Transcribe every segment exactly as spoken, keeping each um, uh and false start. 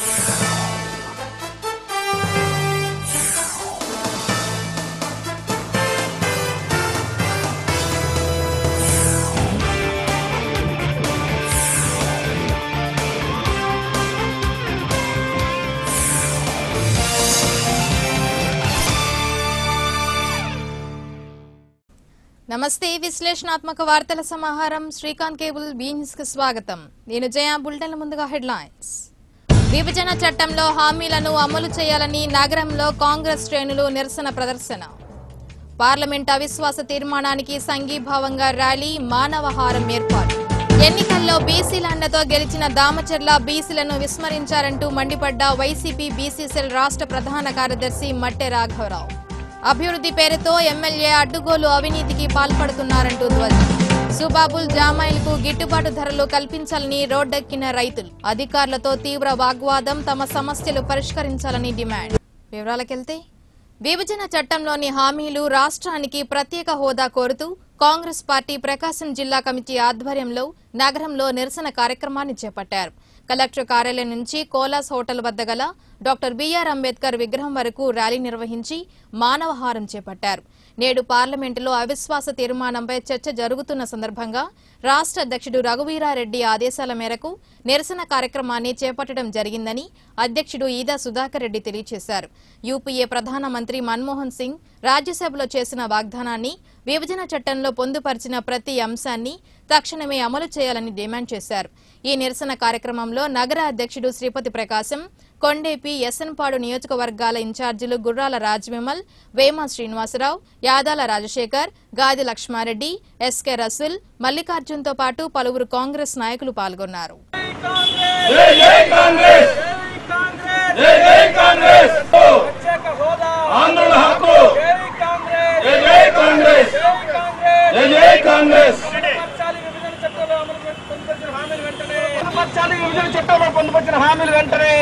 నమస్తే విశ్లేషణాత్మక వార్తల సమాహారం శ్రీకాంత్ కేబుల్ బి న్యూస్ కు స్వాగతం. నేను జయ. బులెటిన్ల ముందుగా హెడ్లైన్స్. విభజన చట్టంలో హామీలను అమలు చేయాలని నగరంలో కాంగ్రెస్ శ్రేణులు నిరసన ప్రదర్శన. పార్లమెంట్ అవిశ్వాస తీర్మానానికి సంఘీభావంగా ర్యాలీ, మానవహారం ఏర్పాటు. ఎన్నికల్లో బీసీల అండతో గెలిచిన దామచర్ల బీసీలను విస్మరించారంటూ మండిపడ్డ వైసీపీ బీసీ సెల్ రాష్ట్ర ప్రధాన కార్యదర్శి మట్టె రాఘవరావు. అభివృద్ధి పేరుతో ఎమ్మెల్యే అడ్డుగోలు అవినీతికి పాల్పడుతున్నారంటూ ధ్వజం. సుబాబుల్ జామాయిలకు గిట్టుబాటు ధరలు కల్పించాలని రోడ్డెక్కిన రైతులు. అధికారులతో తీవ్ర వాగ్వాదం, తమ సమస్యలు పరిష్కరించాలని డిమాండ్. వివరాలకెళ్తే, విభజన చట్టంలోని హామీలు, రాష్ట్రానికి ప్రత్యేక హోదా కోరుతూ కాంగ్రెస్ పార్టీ ప్రకాశం జిల్లా కమిటీ ఆధ్వర్యంలో నగరంలో నిరసన కార్యక్రమాన్ని చేపట్టారు. కలెక్టర్ కార్యాలయం నుంచి కోలాస్ హోటల్ వద్ద గల డాక్టర్ బిఆర్ అంబేద్కర్ విగ్రహం వరకు ర్యాలీ నిర్వహించి మానవహారం చేపట్టారు. నేడు పార్లమెంటులో అవిశ్వాస తీర్మానంపై చర్చ జరుగుతున్న సందర్భంగా రాష్ట్ర అధ్యక్షుడు రఘువీరారెడ్డి ఆదేశాల మేరకు నిరసన కార్యక్రమాన్ని చేపట్టడం జరిగిందని అధ్యక్షుడు ఈదా సుధాకర్ రెడ్డి తెలియజేశారు. యూపీఏ ప్రధానమంత్రి మన్మోహన్ సింగ్ రాజ్యసభలో చేసిన వాగ్దానాన్ని, విభజన చట్టంలో పొందుపరిచిన ప్రతి అంశాన్ని తక్షణమే అమలు చేయాలని డిమాండ్ చేశారు. ఈ నిరసన కార్యక్రమంలో నగర అధ్యక్షుడు శ్రీపతి ప్రకాశం, కొండేపి, ఎస్ఎన్పాడు నియోజకవర్గాల ఇన్ఛార్జీలు గుర్రాల రాజ్విమల్, వేమ శ్రీనివాసరావు, యాదాల రాజశేఖర్, గాది లక్ష్మారెడ్డి, ఎస్కే రసూల్, మల్లికార్జున్తో పాటు పలువురు కాంగ్రెస్ నాయకులు పాల్గొన్నారు. విభజన చట్టంలో పొందుపరిచిన హామీలు వెంటనే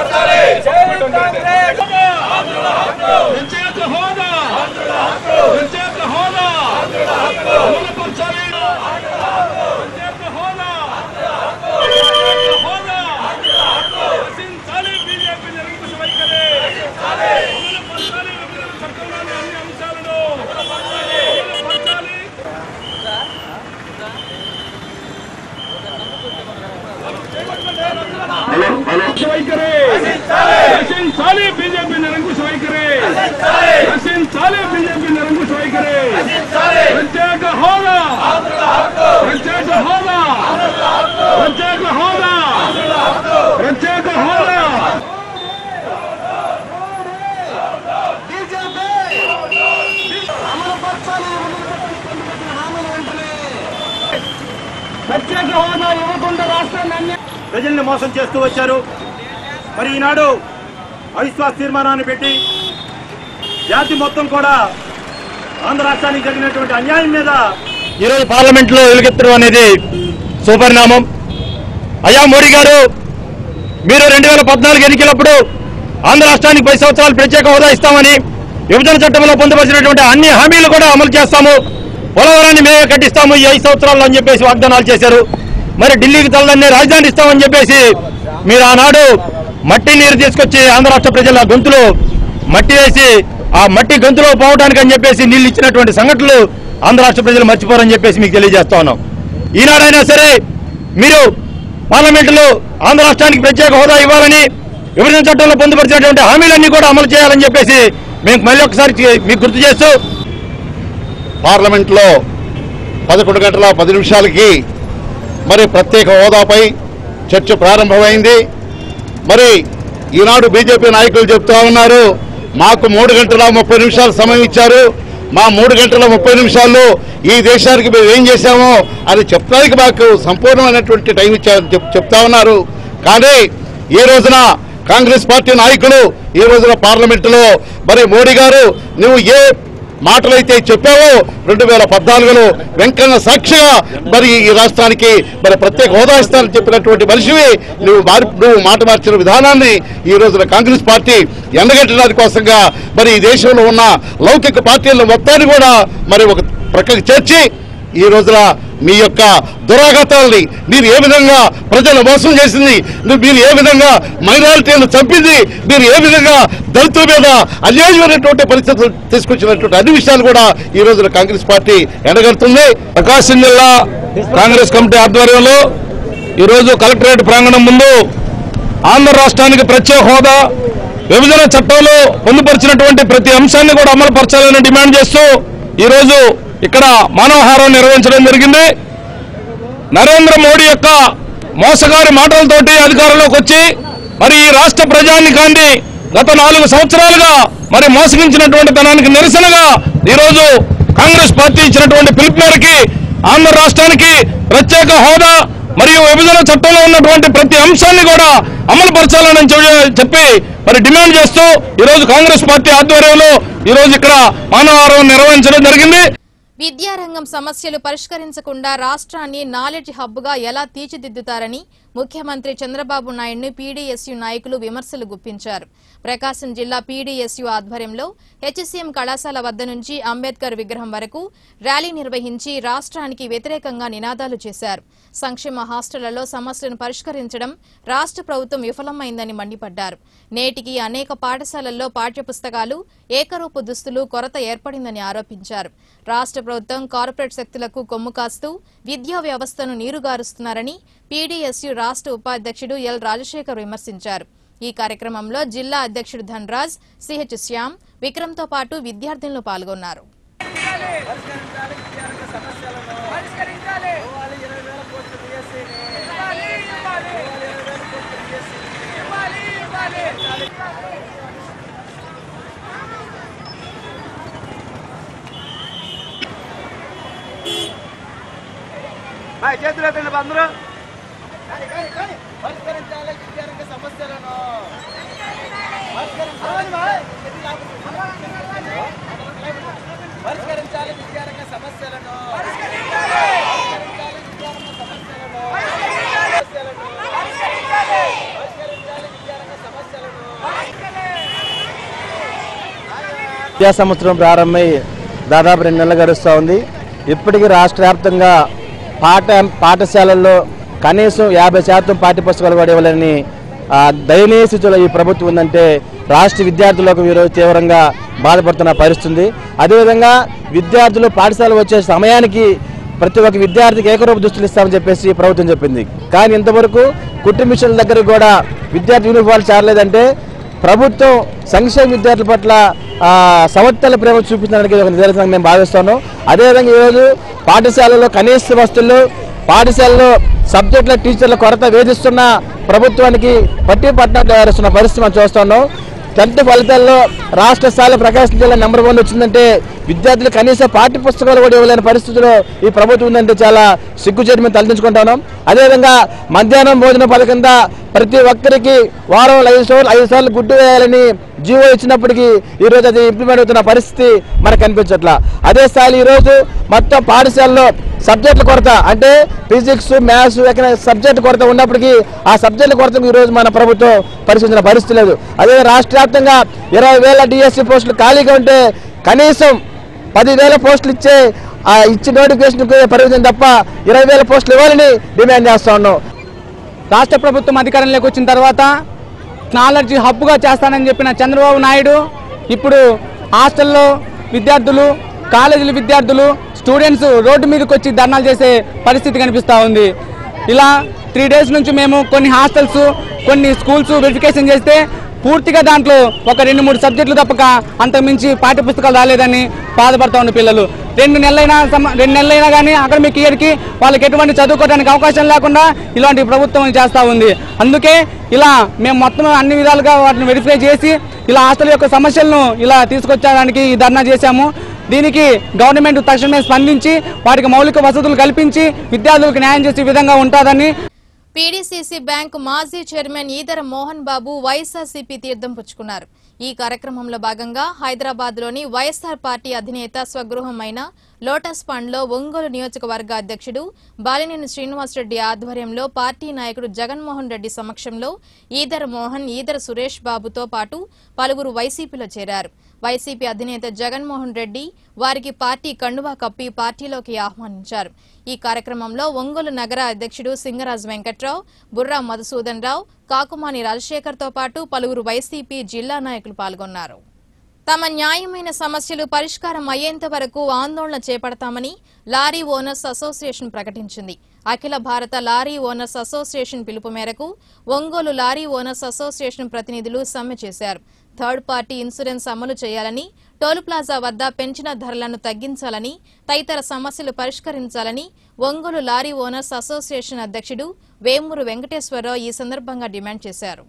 వైఖరి రక్షించాలి, బీజేపీ నిరంకుశ వైఖరి రక్షించాలి, బీజేపీ నిరంకుశ వైఖరి. ప్రత్యేక హోదా, ప్రత్యేక హోదా, ప్రత్యేక హోదా, ప్రత్యేక హోదా. ప్రత్యేక హోదా ఇవ్వకుండా రాష్ట్రాన్ని ప్రజల్ని మోసం చేస్తూ వచ్చారు. మరి ఈనాడు అవిశ్వాస తీర్మానాన్ని పెట్టి జాతి మొత్తం కూడా ఆంధ్ర రాష్ట్రానికి జరిగినటువంటి అన్యాయం మీద ఈరోజు పార్లమెంట్ లో వెలుగెత్తడం అనేది సుపరిణామం. అయ్యా మోడీ గారు, మీరు రెండు వేల పద్నాలుగు ఎన్నికలప్పుడు ఆంధ్ర రాష్ట్రానికి పది సంవత్సరాలు ప్రత్యేక హోదా ఇస్తామని, విభజన చట్టంలో పొందుపరిచినటువంటి అన్ని హామీలు కూడా అమలు చేస్తాము, పోలవరాన్ని మేమే కట్టిస్తాము ఈ ఐదు సంవత్సరాల్లో అని చెప్పేసి వాగ్దానాలు చేశారు. మరి ఢిల్లీకి తలదన్నే రాజధాని ఇస్తామని చెప్పేసి మీరు ఆనాడు మట్టి నీరు తీసుకొచ్చి ఆంధ్ర రాష్ట్ర ప్రజల గొంతులో మట్టి వేసి ఆ మట్టి గొంతులో పోవడానికి అని చెప్పేసి నీళ్లు ఇచ్చినటువంటి సంఘటనలు ఆంధ్ర రాష్ట్ర ప్రజలు మర్చిపోరని చెప్పేసి మీకు తెలియజేస్తా ఉన్నాం. ఈనాడైనా సరే మీరు పార్లమెంటులో ఆంధ్ర రాష్ట్రానికి ప్రత్యేక హోదా ఇవ్వాలని, విభజన చట్టంలో పొందుపరిచినటువంటి హామీలన్నీ కూడా అమలు చేయాలని చెప్పేసి మేము మళ్ళీ ఒకసారి మీకు గుర్తు చేస్తూ, పార్లమెంట్లో పదకొండు గంటల పది నిమిషాలకి మరి ప్రత్యేక హోదాపై చర్చ ప్రారంభమైంది. మరి ఈనాడు బీజేపీ నాయకులు చెప్తా ఉన్నారు, మాకు మూడు గంటల ముప్పై నిమిషాలు సమయం ఇచ్చారు, మా మూడు గంటల ముప్పై నిమిషాల్లో ఈ దేశానికి మేము ఏం చేశామో అని చెప్పడానికి మాకు సంపూర్ణమైనటువంటి టైం ఇచ్చారని చెప్తా ఉన్నారు. కానీ ఈ రోజున కాంగ్రెస్ పార్టీ నాయకులు ఈ రోజున పార్లమెంటులో మరి మోడీ గారు నువ్వు ఏ మాటలైతే చెప్పావో రెండు వేల పద్నాలుగులో వెంకన్న సాక్షిగా మరి ఈ రాష్ట్రానికి మరి ప్రత్యేక హోదా ఇస్తానని చెప్పినటువంటి మనిషివి నువ్వు మారి నువ్వు మాట మార్చిన విధానాన్ని ఈ రోజున కాంగ్రెస్ పార్టీ ఎండగట్టడానికి కోసంగా మరి ఈ దేశంలో ఉన్న లౌకిక పార్టీల మొత్తాన్ని కూడా మరి ఒక ప్రక్కకి చేర్చి ఈ రోజున మీ యొక్క దురాఘాతాలని, మీరు ఏ విధంగా ప్రజలు మోసం చేసింది, మీరు ఏ విధంగా మైనారిటీలను చంపింది, మీరు ఏ విధంగా దళితుల మీద అన్యాయమైనటువంటి పరిస్థితులు తీసుకొచ్చినటువంటి అన్ని విషయాలు కూడా ఈ రోజున కాంగ్రెస్ పార్టీ ఎండగడుతుంది. ప్రకాశం జిల్లా కాంగ్రెస్ కమిటీ ఆధ్వర్యంలో ఈరోజు కలెక్టరేట్ ప్రాంగణం ముందు ఆంధ్ర రాష్ట్రానికి ప్రత్యేక హోదా, విభజన చట్టంలో పొందుపరిచినటువంటి ప్రతి అంశాన్ని కూడా అమలు పరచాలని డిమాండ్ చేస్తూ ఈరోజు ఇక్కడ మానవహారం నిర్వహించడం జరిగింది. నరేంద్ర మోడీ యొక్క మోసగారి మాటలతోటి అధికారంలోకి వచ్చి మరి ఈ రాష్ట్ర ప్రజానికాన్ని గత నాలుగు సంవత్సరాలుగా మరి మోసగించినటువంటి ధనానికి నిరసనగా ఈరోజు కాంగ్రెస్ పార్టీ ఇచ్చినటువంటి పిలుపు మేరకి ఆంధ్ర రాష్ట్రానికి ప్రత్యేక హోదా మరియు విభజన చట్టంలో ఉన్నటువంటి ప్రతి అంశాన్ని కూడా అమలు పరచాలని చెప్పి మరి డిమాండ్ చేస్తూ ఈరోజు కాంగ్రెస్ పార్టీ ఆధ్వర్యంలో ఈరోజు ఇక్కడ మానవహారం నిర్వహించడం జరిగింది. విద్యారంగం సమస్యలు పరిష్కరించకుండా రాష్ట్రాన్ని నాలెడ్జ్ హబ్గా ఎలా తీర్చిదిద్దుతారని ముఖ్యమంత్రి చంద్రబాబు నాయుడును పీడీఎస్యూ నాయకులు విమర్శలు గుప్పించారు. ప్రకాశం జిల్లా పీడీఎస్యూ ఆధ్వర్యంలో హెచ్సీఎం కళాశాల వద్ద నుంచి అంబేద్కర్ విగ్రహం వరకు ర్యాలీ నిర్వహించి రాష్ట్రానికి వ్యతిరేకంగా నినాదాలు చేశారు. సంక్షేమ హాస్టళ్లలో సమస్యలను పరిష్కరించడం రాష్ట్ర ప్రభుత్వం విఫలమైందని మండిపడ్డారు. నేటికి అనేక పాఠశాలల్లో పాఠ్యపుస్తకాలు, ఏకరూపు దుస్తులు కొరత ఏర్పడిందని ఆరోపించారు. రాష్ట్ర ప్రభుత్వం కార్పొరేట్ శక్తులకు కొమ్ము కాస్తూ విద్యా వ్యవస్థను నీరుగారుస్తున్నారని పీడీఎస్యూ రాష్ట్ర ఉపాధ్యక్షుడు ఎల్ రాజశేఖర్ విమర్శించారు. ఈ కార్యక్రమంలో జిల్లా అధ్యక్షుడు ధనరాజ్, సిహెచ్ శ్యామ్, విక్రమ్తో పాటు విద్యార్థులు పాల్గొన్నారు. చేతులు అందరూ పరిష్కరించాలి విద్యారంగ సమస్యలను పరిష్కరించాలి విద్యారంగ సమస్యలను విద్యా సంవత్సరం ప్రారంభమై దాదాపు రెండు నెలలు గడుస్తూ ఉంది. ఇప్పటికీ రాష్ట్ర వ్యాప్తంగా పాఠ పాఠశాలల్లో కనీసం యాభై శాతం పాఠ్యపుస్తకాలు కూడా ఇవ్వాలని దయనీయ స్థితిలో ఈ ప్రభుత్వం ఉందంటే రాష్ట్ర విద్యార్థులకు ఈరోజు తీవ్రంగా బాధపడుతున్న పరిస్థితి. అదేవిధంగా విద్యార్థులు పాఠశాల వచ్చే సమయానికి ప్రతి ఒక్క విద్యార్థికి ఏకరూప దుస్తులు ఇస్తామని చెప్పేసి ప్రభుత్వం చెప్పింది. కానీ ఇంతవరకు కుట్టు మిషన్ల దగ్గర కూడా విద్యార్థి యూనిఫామ్ చేరలేదంటే ప్రభుత్వం సంక్షేమ విద్యార్థుల పట్ల సమర్థల ప్రేమ చూపించడానికి ఒక నిదర్శనంగా మేము భావిస్తాను. అదేవిధంగా ఈరోజు పాఠశాలలో కనీస వస్తువులు, పాఠశాలలో సబ్జెక్టుల టీచర్ల కొరత వేధిస్తున్న ప్రభుత్వానికి పట్టి పట్టినట్లు వ్యవహరిస్తున్న పరిస్థితి మనం చూస్తున్నాం. టెన్త్ ఫలితాల్లో రాష్ట్ర స్థాయిలో ప్రకాశం జిల్లా నెంబర్ వన్ వచ్చిందంటే విద్యార్థులు కనీస పాఠ్య పుస్తకాలు కూడా ఇవ్వలేని పరిస్థితిలో ఈ ప్రభుత్వం ఉందంటే చాలా సిగ్గుచేటు మేము తలదించుకుంటున్నాం. అదేవిధంగా మధ్యాహ్నం భోజన పథకం కింద ప్రతి ఒక్కరికి వారం ఐదు సార్లు ఐదు సార్లు గుడ్డు వేయాలని జీవో ఇచ్చినప్పటికీ ఈరోజు అది ఇంప్లిమెంట్ అవుతున్న పరిస్థితి మనకు కనిపించట్లా. అదే స్థాయిలో ఈరోజు మొత్తం పాఠశాలలో సబ్జెక్టుల కొరత అంటే ఫిజిక్స్, మ్యాథ్స్, ఎకనామిక్స్ సబ్జెక్టు కొరత ఉన్నప్పటికీ ఆ సబ్జెక్టుల కొరతకు ఈరోజు మన ప్రభుత్వం పరిశీలించిన పరిస్థితి లేదు. అదే రాష్ట్ర వ్యాప్తంగా ఇరవై వేల డిఎస్సీ పోస్టులు ఖాళీగా ఉంటే కనీసం పదివేల పోస్టులు ఇచ్చే ఇచ్చి నోటిఫికేషన్ పరిమితం తప్ప ఇరవై వేల పోస్టులు ఇవ్వాలని డిమాండ్ చేస్తా ఉన్నాం. రాష్ట్ర ప్రభుత్వం అధికారంలోకి వచ్చిన తర్వాత నాలెడ్జ్ హబ్గా చేస్తానని చెప్పిన చంద్రబాబు నాయుడు ఇప్పుడు హాస్టల్లో విద్యార్థులు, కాలేజీల విద్యార్థులు, స్టూడెంట్స్ రోడ్డు మీదకి వచ్చి ధర్నాలు చేసే పరిస్థితి కనిపిస్తూ ఉంది. ఇలా త్రీ డేస్ నుంచి మేము కొన్ని హాస్టల్స్, కొన్ని స్కూల్స్ వెరిఫికేషన్ చేస్తే పూర్తిగా దాంట్లో ఒక రెండు మూడు సబ్జెక్టులు తప్పక అంతకుమించి పాఠ్య పుస్తకాలు రాలేదని బాధపడతా ఉన్న పిల్లలు రెండు నెలలైనా రెండు నెలలైనా కానీ అకాడమిక్ ఇయర్కి వాళ్ళకి ఎటువంటి చదువుకోవడానికి అవకాశం లేకుండా ఇలాంటి ప్రభుత్వం చేస్తూ ఉంది. అందుకే ఇలా మేము మొత్తం అన్ని విధాలుగా వాటిని వెరిఫై చేసి ఇలా హాస్టల్ యొక్క సమస్యలను ఇలా తీసుకొచ్చడానికి ఈ ధర్నా చేశాము. దీనికి గవర్నమెంట్ తక్షణమే స్పందించి వాటికి మౌలిక వసతులు కల్పించి విద్యార్థులకు న్యాయం చేసే విధంగా ఉంటుందని. పీడీసీసీ బ్యాంకు మాజీ చైర్మన్ ఈదర మోహన్ బాబు వైఎస్ఆర్సీపీ తీర్థం పుచ్చుకున్నారు. ఈ కార్యక్రమంలో భాగంగా హైదరాబాద్ లోని వైఎస్ఆర్ పార్టీ అధినేత స్వగృహమైన లోటస్ పండ్ లో ఒంగోలు నియోజకవర్గ అధ్యక్షుడు బాలినేని శ్రీనివాసరెడ్డి ఆధ్వర్యంలో పార్టీ నాయకుడు జగన్మోహన్ రెడ్డి సమక్షంలో ఈదర మోహన్, ఈదర సురేష్ బాబుతో పాటు పలువురు వైసీపీలో చేరారు. వైసీపీ అధినేత జగన్మోహన్ రెడ్డి వారికి పార్టీ కండువా కప్పి పార్టీలోకి ఆహ్వానించారు. ఈ కార్యక్రమంలో ఒంగోలు నగర అధ్యక్షుడు సింగరాజు వెంకట్రావు, బుర్రా మధుసూదన్ రావు, కాకుమాని రాజశేఖర్ తో పాటు పలువురు వైసీపీ జిల్లా నాయకులు పాల్గొన్నారు. తమ న్యాయమైన సమస్యలు పరిష్కారం అయ్యేంత వరకు ఆందోళన చేపడతామని లారీ ఓనర్స్ అసోసియేషన్ ప్రకటించింది. అఖిల భారత లారీ ఓనర్స్ అసోసియేషన్ పిలుపు మేరకు ఒంగోలు లారీ ఓనర్స్ అసోసియేషన్ ప్రతినిధులు సమ్మె చేశారు. థర్డ్ పార్టీ ఇన్సూరెన్స్ అమలు చేయాలని, టోల్ ప్లాజా వద్ద పెంచిన ధరలను తగ్గించాలని, తదితర సమస్యలు పరిష్కరించాలని ఒంగోలు లారీ ఓనర్స్ అసోసియేషన్ అధ్యక్షుడు వేమూరు వెంకటేశ్వరరావు ఈ సందర్భంగా డిమాండ్ చేశారు.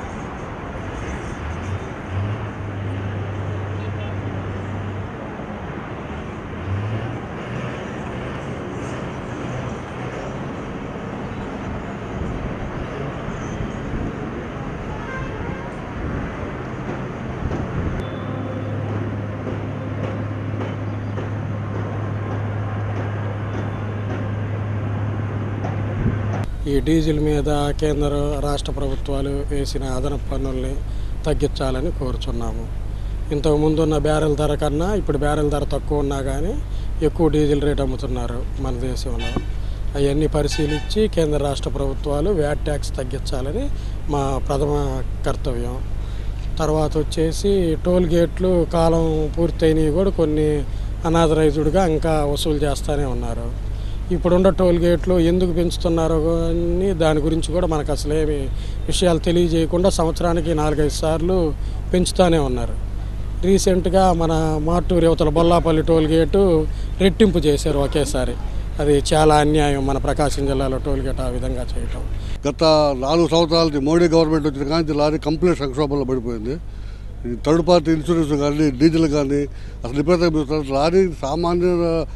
ఈ డీజిల్ మీద కేంద్ర రాష్ట్ర ప్రభుత్వాలు వేసిన అదనపు పన్నుల్ని తగ్గించాలని కోరుచున్నాము. ఇంతకుముందు ఉన్న బ్యారెల్ ధర కన్నా ఇప్పుడు బ్యారెల్ ధర తక్కువ ఉన్నా కానీ ఎక్కువ డీజిల్ రేట్ అమ్ముతున్నారు మన దేశంలో. అవన్నీ పరిశీలించి కేంద్ర రాష్ట్ర ప్రభుత్వాలు వ్యాట్ ట్యాక్స్ తగ్గించాలని మా ప్రథమ కర్తవ్యం. తర్వాత వచ్చేసి టోల్ గేట్లు కాలం పూర్తయినవి కూడా కొన్ని అనాథరైజ్డ్గా ఇంకా వసూలు చేస్తూనే ఉన్నారు. ఇప్పుడున్న టోల్ గేట్లు ఎందుకు పెంచుతున్నారో అని దాని గురించి కూడా మనకు అసలు ఏమి విషయాలు తెలియజేయకుండా సంవత్సరానికి నాలుగైదు సార్లు పెంచుతూనే ఉన్నారు. రీసెంట్గా మన మార్టూరు యువతల బొల్లాపల్లి టోల్ గేటు రెట్టింపు చేశారు ఒకేసారి. అది చాలా అన్యాయం మన ప్రకాశం జిల్లాలో టోల్ గేట్ ఆ విధంగా చేయటం. గత నాలుగు సంవత్సరాలకి మోడీ గవర్నమెంట్ వచ్చిన కానీ లారీ కంప్లీట్ సంక్షోభంలో పడిపోయింది. థర్డ్ పార్టీ ఇన్సూరెన్స్ కానీ డీజిల్ కానీ అసలు విపరీతంగా లారీ సామాన్య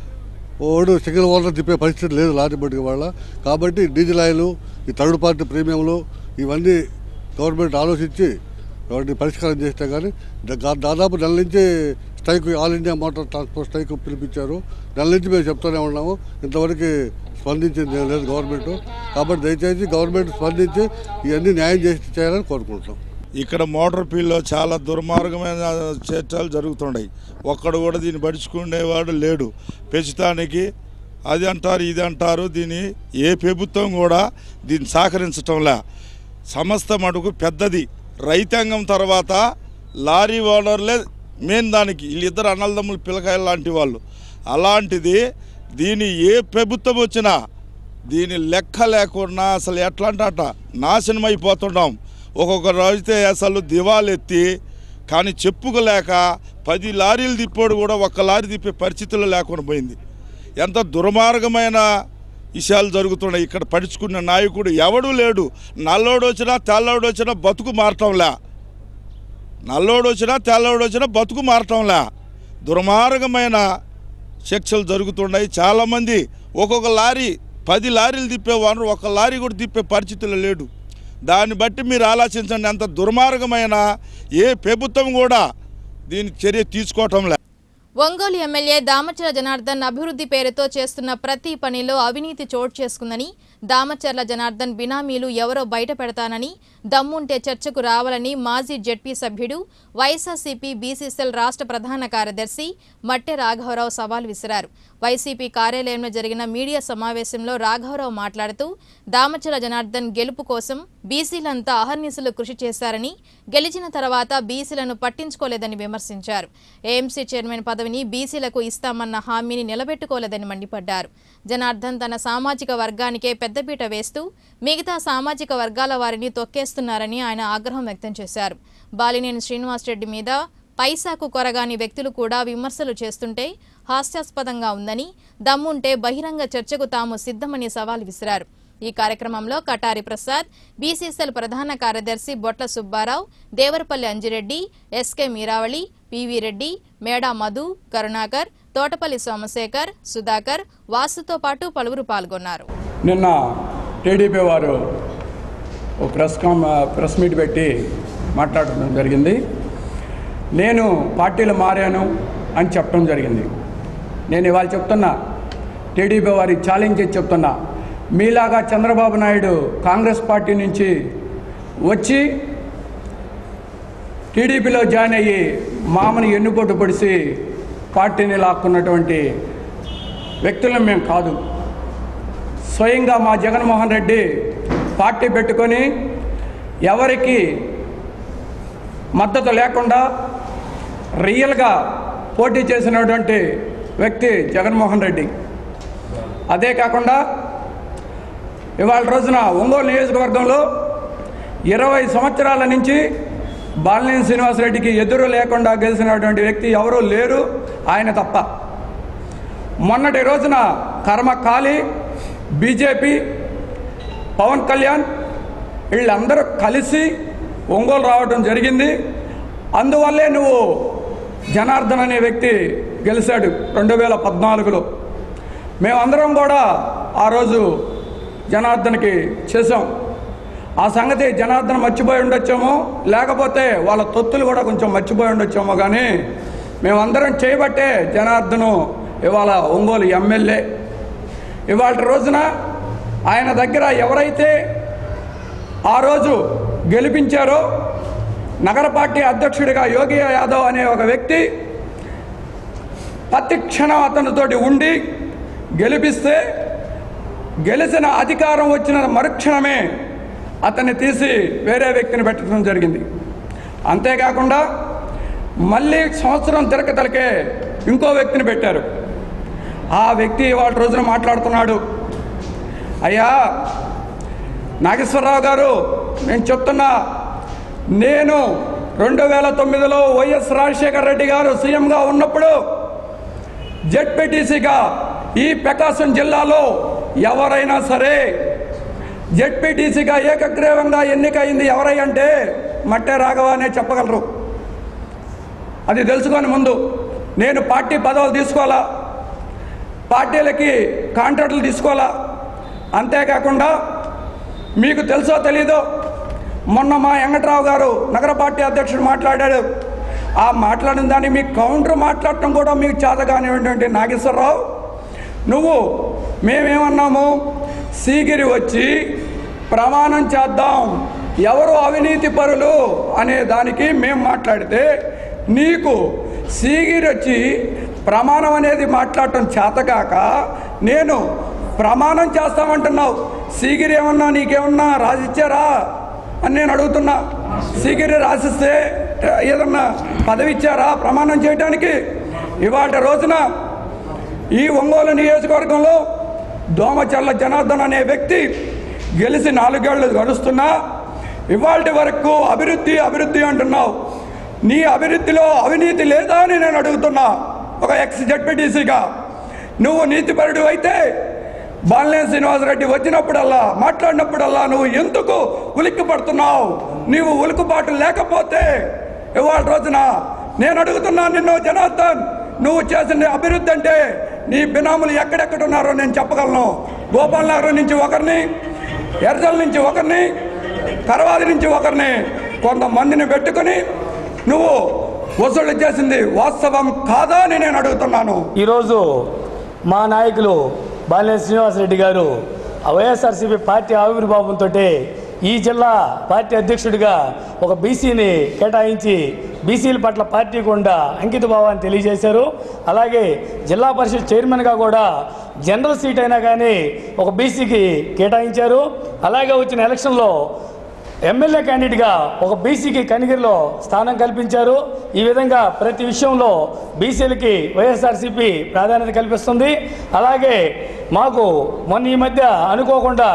ఓడు సింగిల్ ఓనర్ తిప్పే పరిస్థితి లేదు లారీ బండికి వాళ్ళ. కాబట్టి డీజిల్ ఆయిల్, ఈ థర్డ్ పార్టీ ప్రీమియంలు ఇవన్నీ గవర్నమెంట్ ఆలోచించి వాటిని పరిష్కారం చేస్తే కానీ దాదాపు నెల నుంచి strike all India motor transport strike పిలిపించారు. నెల నుంచి మేము చెప్తూనే ఉన్నాము, ఇంతవరకు స్పందించింది లేదు గవర్నమెంట్. కాబట్టి దయచేసి గవర్నమెంట్ స్పందించి ఇవన్నీ న్యాయం చేసి చేయాలని కోరుకుంటున్నాం. ఇక్కడ మోటార్ ఫీల్డ్లో చాలా దుర్మార్గమైన చర్చలు జరుగుతున్నాయి. ఒక్కడు కూడా దీన్ని పడుచుకునేవాడు లేడు. పెంచుతానికి అది అంటారు ఇది అంటారు. దీన్ని ఏ ప్రభుత్వం కూడా దీన్ని సహకరించటంలే. సంస్థ మటుకు పెద్దది. రైతాంగం తర్వాత లారీ ఓనర్లే మెయిన్ దానికి. వీళ్ళిద్దరు అన్నలదమ్ములు పిల్లకాయలు లాంటి వాళ్ళు. అలాంటిది దీన్ని ఏ ప్రభుత్వం వచ్చినా దీని లెక్క లేకుండా అసలు ఎట్లా అంటే నాశనం అయిపోతున్నాం. ఒక్కొక్కరు అయితే అసలు దివాలెత్తి కానీ చెప్పుకోలేక పది లారీలు తిప్పాడు కూడా ఒక్క లారీ తిప్పే పరిస్థితుల్లో లేకుండా పోయింది. ఎంత దుర్మార్గమైన విషయాలు జరుగుతున్నాయి. ఇక్కడ పడుచుకున్న నాయకుడు ఎవడూ లేడు. నల్లోడు వచ్చినా తెల్లోడు వచ్చినా బతుకు మారటంలే. నల్లోడు వచ్చినా తెల్లోడు వచ్చినా బతుకు మారటంలే. దుర్మార్గమైన శిక్షలు జరుగుతున్నాయి. చాలామంది ఒక్కొక్క లారీ పది లారీలు తిప్పేవారు ఒక్క లారీ కూడా తిప్పే పరిస్థితుల్లో లేడు. దాన్ని బట్టి మీరు ఆలోచించండి, అంత దుర్మార్గమైన ఏ ప్రభుత్వం కూడా దీని చర్య తీసుకోవటం లే. ఒంగోలు ఎమ్మెల్యే దామచర్ల జనార్దన్ అభివృద్ధి పేరుతో చేస్తున్న ప్రతి పనిలో అవినీతి చోటు చేసుకుందని, దామచర్ల జనార్దన్ బినామీలు ఎవరో బయట పెడతానని, దమ్ముంటే చర్చకు రావాలని మాజీ జెడ్పీ సభ్యుడు వైఎస్ఆర్సీపీ బీసీసీఎల్ రాష్ట్ర ప్రధాన కార్యదర్శి మట్టె రాఘవరావు సవాల్ విసిరారు. వైసీపీ కార్యాలయంలో జరిగిన మీడియా సమావేశంలో రాఘవరావు మాట్లాడుతూ దామచర్ల జనార్దన్ గెలుపు కోసం బీసీలంతా అహర్నిశలు కృషి చేశారని, గెలిచిన తర్వాత బీసీలను పట్టించుకోలేదని విమర్శించారు. ఏఎంసీ చైర్మన్ పదవిని బీసీలకు ఇస్తామన్న హామీని నిలబెట్టుకోలేదని మండిపడ్డారు. జనార్దన్ తన సామాజిక వర్గానికే పెద్దపీట వేస్తూ మిగతా సామాజిక వర్గాల వారిని తొక్కేస్తున్నారని ఆయన ఆగ్రహం వ్యక్తం చేశారు. బాలినేని శ్రీనివాసరెడ్డి మీద పైసాకు కొరగాని వ్యక్తులు కూడా విమర్శలు చేస్తుంటే హాస్యాస్పదంగా ఉందని, దమ్ముంటే బహిరంగ చర్చకు తాము సిద్ధమని సవాల్ విసిరారు. ఈ కార్యక్రమంలో కటారి ప్రసాద్, బీసీసీఎల్ ప్రధాన కార్యదర్శి బొట్ల సుబ్బారావు, దేవరపల్లి అంజిరెడ్డి, ఎస్కే మీరావళి, పివి రెడ్డి, మేడా మధు, కరుణాకర్, తోటపల్లి సోమశేఖర్, సుధాకర్, వాసుతో పాటు పలువురు పాల్గొన్నారు. నిన్న టీడీపీ వారు ప్రెస్ కామ్ ప్రెస్ మీట్ పెట్టి మాట్లాడటం జరిగింది. నేను పార్టీలు మారాను అని చెప్పడం జరిగింది. నేను ఇవాళ చెప్తున్నా, టీడీపీ వారికి ఛాలెంజ్ చేసి చెప్తున్నా, మీలాగా చంద్రబాబు నాయుడు కాంగ్రెస్ పార్టీ నుంచి వచ్చి టీడీపీలో జాయిన్ అయ్యి మామని ఎన్నుపోటు పొడిచి పార్టీని లాక్కున్నటువంటి వ్యక్తులను మేము కాదు. స్వయంగా మా జగన్మోహన్ రెడ్డి పార్టీ పెట్టుకొని ఎవరికి మద్దతు లేకుండా రియల్గా పోటీ చేసినటువంటి వ్యక్తి జగన్మోహన్ రెడ్డి. అదే కాకుండా ఇవాళ రోజున ఒంగోలు నియోజకవర్గంలో ఇరవై సంవత్సరాల నుంచి బాలినేని శ్రీనివాసరెడ్డికి ఎదురు లేకుండా గెలిచినటువంటి వ్యక్తి ఎవరూ లేరు, ఆయన తప్ప. మొన్నటి రోజున కర్మకాళి, బీజేపీ, పవన్ కళ్యాణ్ వీళ్ళందరూ కలిసి ఒంగోలు రావడం జరిగింది. అందువల్లే నువ్వు జనార్దన్ అనే వ్యక్తి గెలిచాడు రెండు వేల పద్నాలుగులో. మేమందరం కూడా ఆ రోజు జనార్దన్కి చేసాం. ఆ సంగతి జనార్దన్ మర్చిపోయి ఉండొచ్చేమో, లేకపోతే వాళ్ళ తొత్తులు కూడా కొంచెం మర్చిపోయి ఉండొచ్చేమో, కానీ మేమందరం చేయబట్టే జనార్దను ఇవాళ ఒంగోలు ఎమ్మెల్యే. ఇవాళ రోజున ఆయన దగ్గర ఎవరైతే ఆ రోజు గెలిపించారో నగర పార్టీ అధ్యక్షుడిగా యోగి యాదవ్ అనే ఒక వ్యక్తి ప్రతి క్షణం అతనితోటి ఉండి గెలిపిస్తే, గెలిచిన అధికారం వచ్చిన మరుక్షణమే అతన్ని తీసి వేరే వ్యక్తిని పెట్టడం జరిగింది. అంతేకాకుండా మళ్ళీ సంవత్సరం తిరగతలకే ఇంకో వ్యక్తిని పెట్టారు. ఆ వ్యక్తి ఇవాళ రోజున మాట్లాడుతున్నాడు, అయ్యా నాగేశ్వరరావు గారు, నేను చెప్తున్నా, నేను రెండు వేల తొమ్మిదిలో వైఎస్ రాజశేఖర రెడ్డి గారు సీఎంగా ఉన్నప్పుడు జెడ్పీటీసీగా ఈ ప్రకాశం జిల్లాలో ఎవరైనా సరే జెడ్పీటీసీగా ఏకగ్రీవంగా ఎన్నికైంది ఎవరై అంటే మట్టే రాఘవ అనే చెప్పగలరు. అది తెలుసుకొని ముందు నేను పార్టీ పదవులు తీసుకోవాలా, పార్టీలకి కాంట్రాక్టులు తీసుకోవాలా. అంతేకాకుండా మీకు తెలుసో తెలీదో, మొన్న మా వెంకట్రావు గారు నగర పార్టీ అధ్యక్షుడు మాట్లాడాడు. ఆ మాట్లాడిన దాన్ని మీకు కౌంటర్ మాట్లాడటం కూడా మీకు చేత కానివ్వండి. నాగేశ్వరరావు, నువ్వు మేమేమన్నాము, సీగిరి వచ్చి ప్రమాణం చేద్దాం ఎవరు అవినీతి పరులు అనే దానికి మేము మాట్లాడితే, నీకు సీగిరి వచ్చి ప్రమాణం అనేది మాట్లాడటం చేతకాక నేను ప్రమాణం చేస్తామంటున్నావు. సీగిరి ఏమన్నా నీకేమన్నా రాసిచ్చారా అని నేను అడుగుతున్నా. సీగిరి రాసిస్తే ఏదన్నా పదవి ఇచ్చారా ప్రమాణం చేయడానికి? ఇవాళ రోజున ఈ ఒంగోలు నియోజకవర్గంలో దోమచల్ల జనార్దన్ అనే వ్యక్తి గెలిచి నాలుగేళ్లు గడుస్తున్నా ఇవాళ వరకు అభివృద్ధి అభివృద్ధి అంటున్నావు. నీ అభివృద్ధిలో అవినీతి లేదా అని నేను అడుగుతున్నా. ఒక ఎక్స్ జెడ్పీటీసీగా నువ్వు నీతిపరుడు అయితే బాలినేని శ్రీనివాసరెడ్డి వచ్చినప్పుడల్లా మాట్లాడినప్పుడల్లా నువ్వు ఎందుకు ఉలిక్కి పడుతున్నావు? నీవు ఉలుకుబాటు లేకపోతే ఇవాళ రోజున నేను అడుగుతున్నా నిన్ను, జనార్దన్, నువ్వు చేసిన అభివృద్ధి అంటే నీ బినాములు ఎక్కడెక్కడ ఉన్నారో నేను చెప్పగలను. గోపాల్ నగర్ నుంచి ఒకరిని, ఎర్జల్ నుంచి ఒకరిని, కరవాది నుంచి ఒకరిని, కొంతమందిని పెట్టుకుని నువ్వు వసూలు చేసింది వాస్తవం కాదా అని నేను అడుగుతున్నాను. ఈరోజు మా నాయకులు బాలినేని శ్రీనివాసరెడ్డి గారు వైఎస్ఆర్సీపీ పార్టీ ఆవిర్భావంతో ఈ జిల్లా పార్టీ అధ్యక్షుడిగా ఒక బీసీని కేటాయించి బీసీల పట్ల పార్టీకి ఉండా అంకిత భావాన్ని తెలియజేశారు. అలాగే జిల్లా పరిషత్ చైర్మన్గా కూడా జనరల్ సీట్ అయినా కానీ ఒక బీసీకి కేటాయించారు. అలాగే వచ్చిన ఎలక్షన్లో ఎమ్మెల్యే క్యాండిడేట్గా ఒక బీసీకి కనిగిరిలో స్థానం కల్పించారు. ఈ విధంగా ప్రతి విషయంలో బీసీలకి వైఎస్ఆర్సీపీ ప్రాధాన్యత కల్పిస్తుంది. అలాగే మాకు మొన్న ఈ మధ్య అనుకోకుండా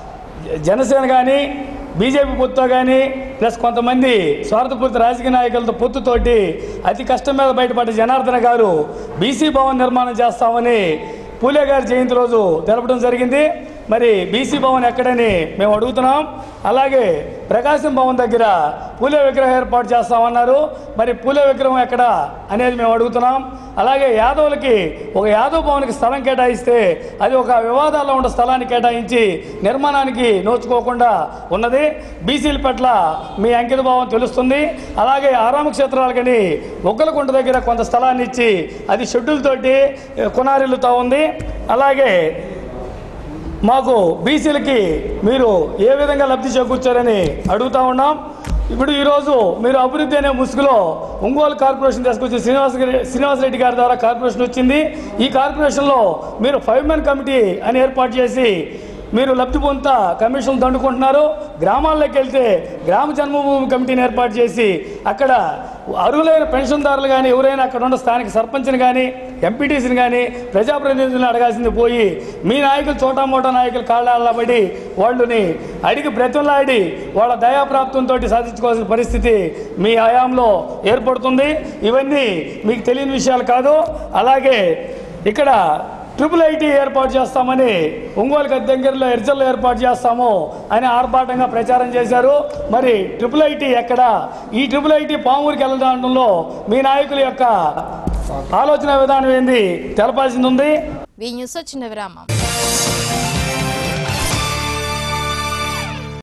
జనసేన కానీ బీజేపీ పొత్తుతో కానీ ప్లస్ కొంతమంది స్వార్థపూరిత రాజకీయ నాయకులతో పొత్తుతోటి అతి కష్టం మీద బయటపడ్డ జనార్దన్ గారు బీసీ భవన్ నిర్మాణం చేస్తామని పూలే గారి జయంతి రోజు తెలపడం జరిగింది. మరి బీసీ భవన్ ఎక్కడని మేము అడుగుతున్నాం. అలాగే ప్రకాశం భవన్ దగ్గర పూలే విగ్రహం ఏర్పాటు చేస్తామన్నారు. మరి పూలే విగ్రహం ఎక్కడ అనేది మేము అడుగుతున్నాం. అలాగే యాదవులకి ఒక యాదవ్ భవన్కి స్థలం కేటాయిస్తే అది ఒక వివాదాల్లో ఉన్న స్థలాన్ని కేటాయించి నిర్మాణానికి నోచుకోకుండా ఉన్నది. బీసీల పట్ల మీ అంకిత భావం తెలుస్తుంది. అలాగే ఆరామ క్షేత్రాలకని ఒక్కలకుంట దగ్గర కొంత స్థలాన్ని ఇచ్చి అది షెడ్యూల్ తోటి కొనారిల్లుతూ ఉంది. అలాగే మాకు బీసీలకి మీరు ఏ విధంగా లబ్ధి చేకూర్చారని అడుగుతూ ఉన్నాం. ఇప్పుడు ఈరోజు మీరు అభివృద్ధి అనే ముసుగులో ఒంగోలు కార్పొరేషన్ తీసుకొచ్చి శ్రీనివాస శ్రీనివాసరెడ్డి గారి ద్వారా కార్పొరేషన్ వచ్చింది. ఈ కార్పొరేషన్లో మీరు ఫైవ్ మెన్ కమిటీ అని ఏర్పాటు చేసి మీరు లబ్ధి పొందుతా కమిషన్లు దండుకుంటున్నారు. గ్రామాల్లోకి వెళ్తే గ్రామ జన్మభూమి కమిటీని ఏర్పాటు చేసి అక్కడ అర్హులైన పెన్షన్దారులు కానీ ఎవరైనా అక్కడ ఉన్న స్థానిక సర్పంచ్ని కానీ ఎంపీటీసీని కానీ ప్రజాప్రతినిధులను అడగాల్సింది పోయి మీ నాయకులు చోటా మోటా నాయకులు కాళ్ళ పడి వాళ్ళని అడిగి బ్రతులాడి వాళ్ళ దయాప్రాప్తంతో సాధించుకోవాల్సిన పరిస్థితి మీ హయాంలో ఏర్పడుతుంది. ఇవన్నీ మీకు తెలియని విషయాలు కాదు. అలాగే ఇక్కడ ట్రిపుల్ ఐటీ ఏర్పాటు చేస్తామని ఒంగోలుకి దగ్గరలో ఎర్జల్లో ఏర్పాటు చేస్తాము అని ఆర్భాటంగా ప్రచారం చేశారు. మరి ట్రిపుల్ ఐటీ ఎక్కడ? ఈ ట్రిపుల్ ఐటీ పామూరుకి వెళ్ళడంలో మీ నాయకుల యొక్క ఆలోచన విధానం ఏంది తెలపాల్సింది ఉంది. వి న్యూస్ వచ్చిన విరామం.